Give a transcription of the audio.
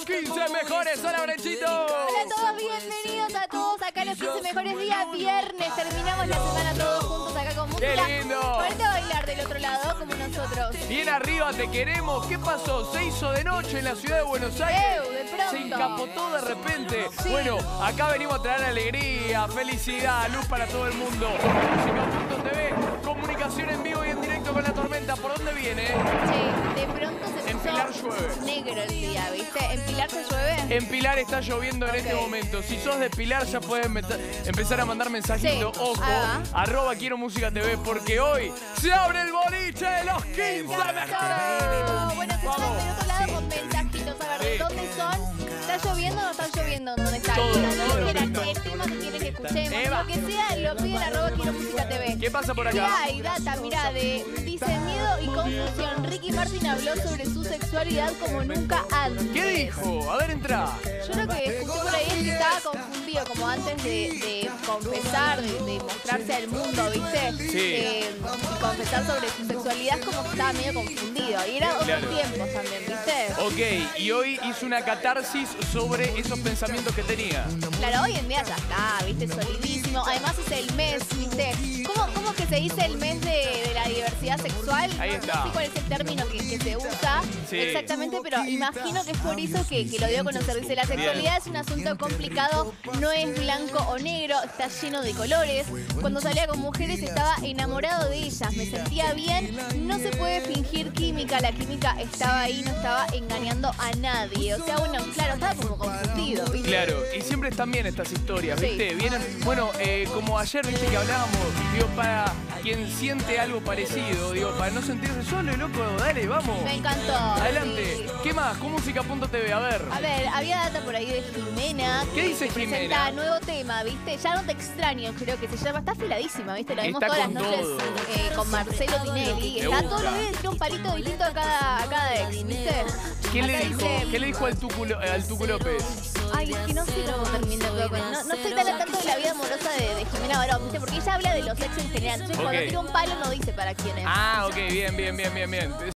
15 mejores. Hola, Brechito. Hola a todos, bienvenidos a todos acá a los 15 mejores días viernes. Terminamos la semana todos juntos acá con música. ¡Qué lindo! Ponete a bailar del otro lado como nosotros. Bien arriba, te queremos. ¿Qué pasó? Se hizo de noche en la ciudad de Buenos Aires. De pronto. Se encapotó de repente. Sí. Bueno, acá venimos a traer alegría, felicidad, luz para todo el mundo. Música.tv, comunicación en vivo y en directo con la tormenta. ¿Por dónde viene? Che, de pronto se En puso Pilar llueve. negro el día, ¿viste? ¿En Pilar se llueve? En Pilar está lloviendo en este momento. Si sos de Pilar ya puedes empezar a mandar mensajitos. Sí. Ojo, @quiero música TV, porque hoy se abre el boliche de los 15 mejores. Bueno, se están del otro lado con mensajitos. A ver, ¿de dónde son? ¿Está lloviendo o no está lloviendo? ¿Dónde está? Todo, Pero no todo quieran, lo el tema que quieren que escuchemos. Eva. Lo que sea, lo piden @quiero música TV. ¿Qué pasa por Mirá, acá? hay data, mirá, dice miedo y confusión. Ricky Martin habló sobre su sexualidad como nunca antes. ¿Qué dijo? A ver, entra. Yo lo que escuché por ahí es que estaba confundido, como antes de confesar, de mostrarse al mundo, ¿viste? Sí. Y confesar sobre su sexualidad, como que estaba medio confundido. Y era otros Claro. tiempos también, ¿viste? Ok, y hoy hizo una catarsis sobre esos pensamientos que tenía. Claro, hoy en día ya está, ¿viste? Solidísimo. Además es el mes, ¿viste? ¿Cómo que se dice el mes de la diversidad sexual? Ahí No está. sé cuál es el término que se usa Sí. exactamente, pero imagino que es por eso que lo dio a conocer. Dice, la sexualidad es un asunto complicado, no es blanco o negro, está lleno de colores. Cuando salía con mujeres estaba enamorado de ellas, me sentía bien, no se puede fingir química, la química estaba ahí, no estaba engañando a nadie. O sea, bueno, claro, estaba como confundido, ¿viste? Claro, y siempre están bien estas historias, Sí. ¿viste? Vienen, bueno, como ayer, ¿viste? Que hablábamos, digo, para quien siente algo parecido, digo, para no sentirse solo, loco, dale, vamos. Me encantó. Adelante. Sí. ¿Qué más? Música.tv, a ver. A ver, había data por ahí de Jimena. ¿Qué dice que Jimena? presenta nuevo tema, ¿viste? Ya no te extraño, creo que se llama. Está afiladísima, ¿viste? La vemos Está todas las con noches todo. con Marcelo Tinelli. Me Está gusta. todos los días, tiene un palito distinto a cada ex, ¿viste? ¿Qué le Acá dijo? dice- ¿Qué le dijo al Tucu López? Ay, es que no sé cómo termina todo con... No estoy tan al tanto de la vida amorosa de Jimena Barón, ¿viste? Porque ella habla de los ex en general. Entonces, cuando Ok. tira un palo no dice para quién es. Ah, ok, bien.